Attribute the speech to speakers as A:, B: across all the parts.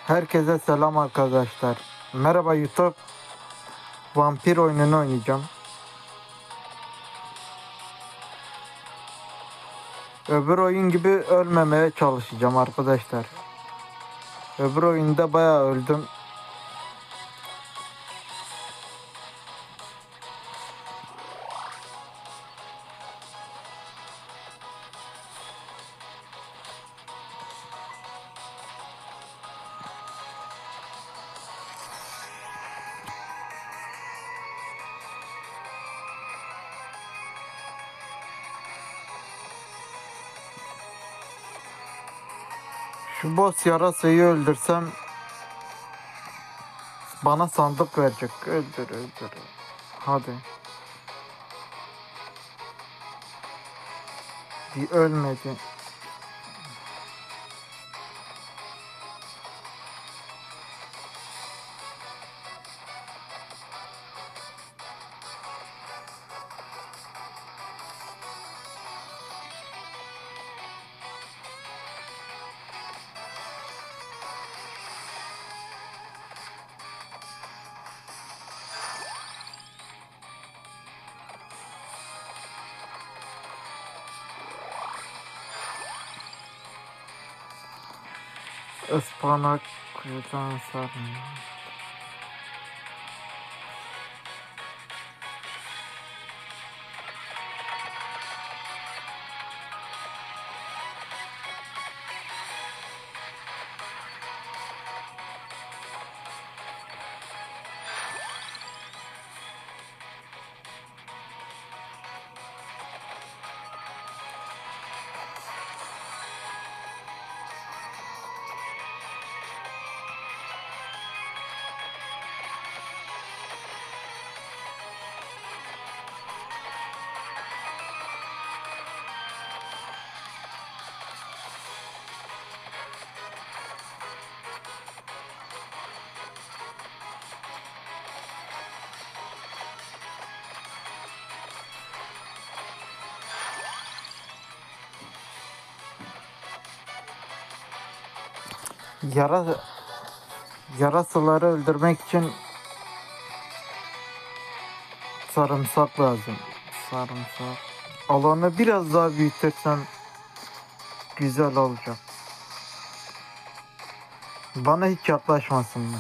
A: Herkese selam arkadaşlar. Merhaba YouTube. Vampir oyununu oynayacağım. Öbür oyun gibi ölmemeye çalışacağım arkadaşlar. Öbür oyunda bayağı öldüm. Şu boss yarasayı öldürsem bana sandık verecek. Öldür öldür. Hadi. Bir ölmedi. Ispanak kuyudan sarmıyor. Yarasaları öldürmek için sarımsak lazım. Sarımsak. Alanı biraz daha büyütürsem güzel olacak. Bana hiç yaklaşmasınlar.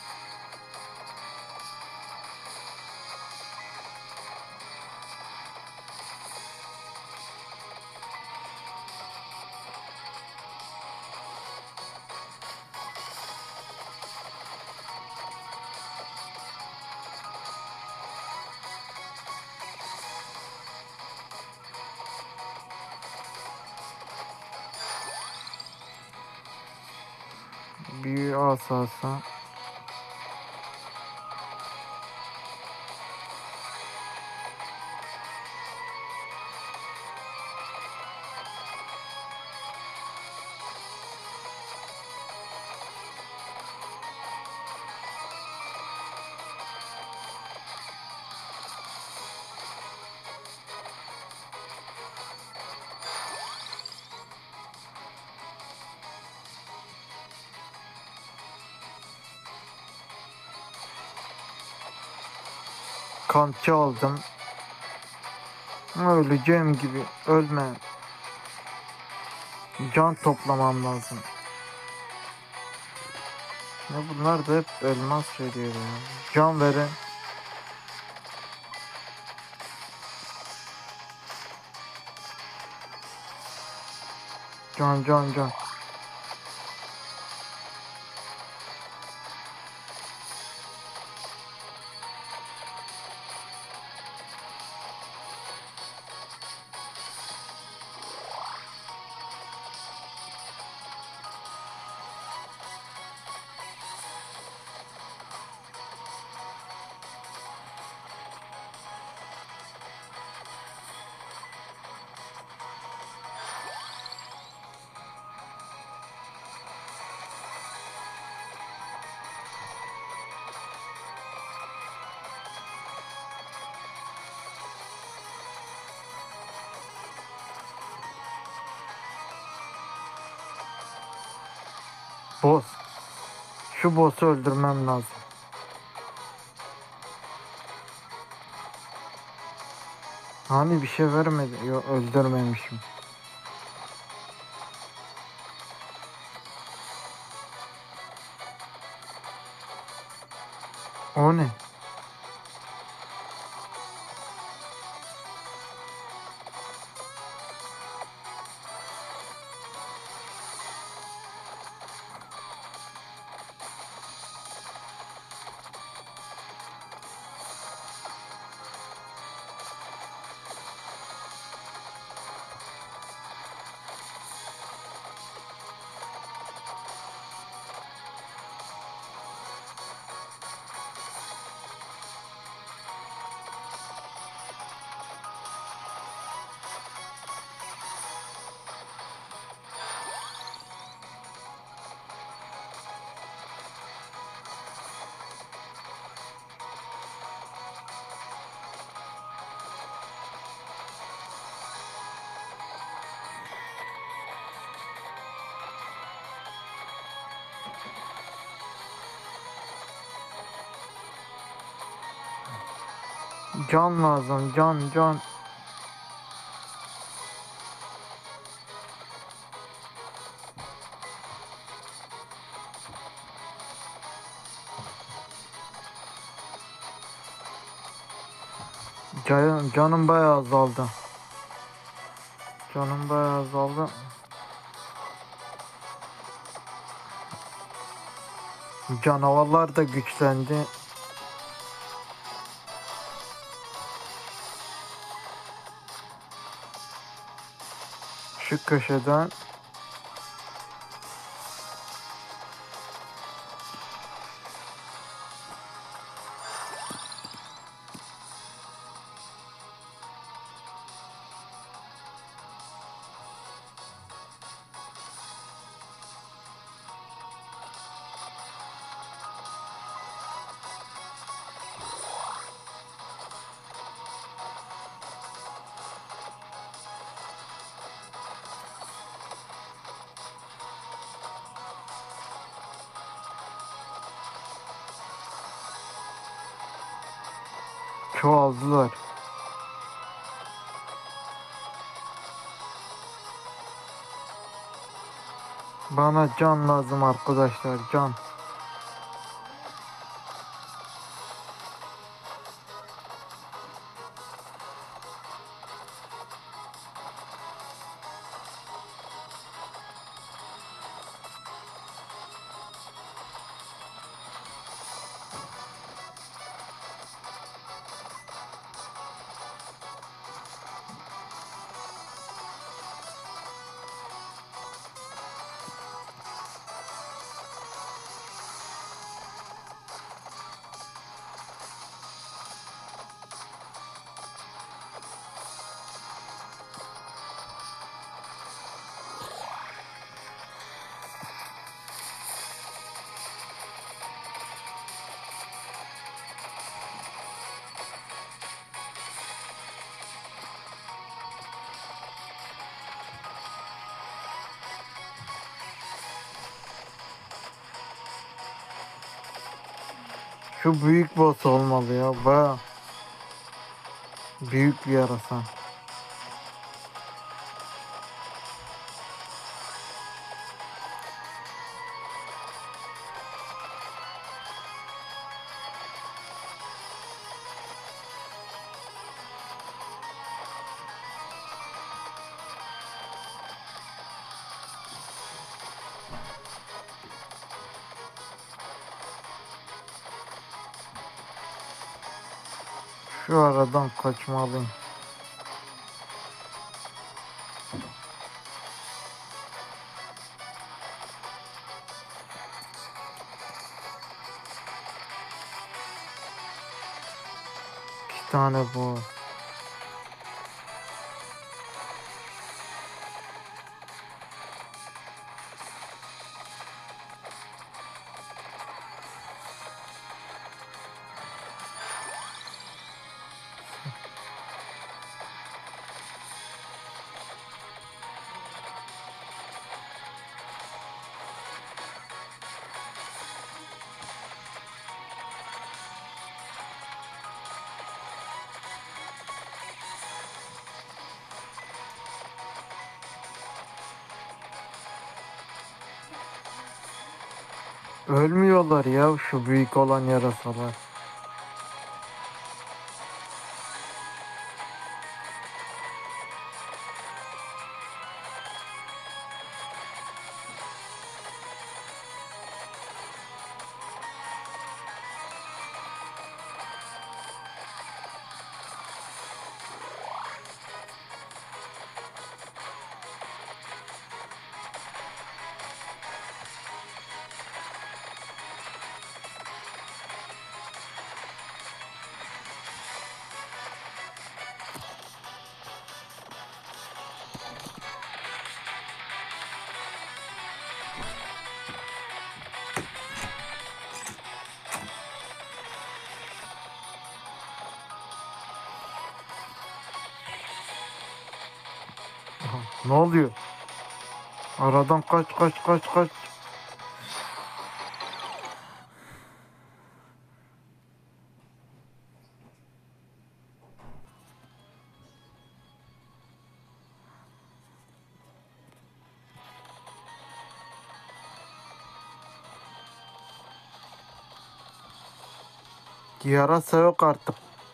A: Büyü asası. Kamçı aldım. Öleceğim gibi. Ölme. Can toplamam lazım. Ya bunlar da hep elmas veriyor ya. Can verin. Can. Boss. Şu boss'u öldürmem lazım. Hani bir şey vermedi. Yok, öldürmemişim. O ne? Can lazım, can. Canım bayağı azaldı. Canım bayağı azaldı. Canavarlar da güçlendi. Şu köşeden çoğaldılar. Bana can lazım arkadaşlar, can. Şu büyük boss olmalı ya. Bayağı büyük bir yarasa. Şu aradan kaçmalıyım. İki tane bu. Ölmüyorlar ya şu büyük olan yarasalar. Ne oluyor? Aradan kaç kaç kaç kaç. Yarasa yok artık.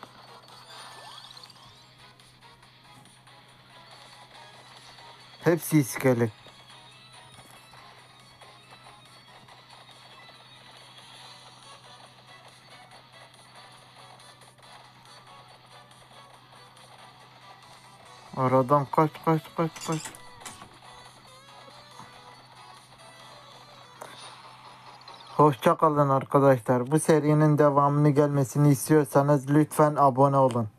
A: Hepsi iskelet. Aradan kaç kaç kaç kaç. Hoşça kalın arkadaşlar. Bu serinin devamını gelmesini istiyorsanız lütfen abone olun.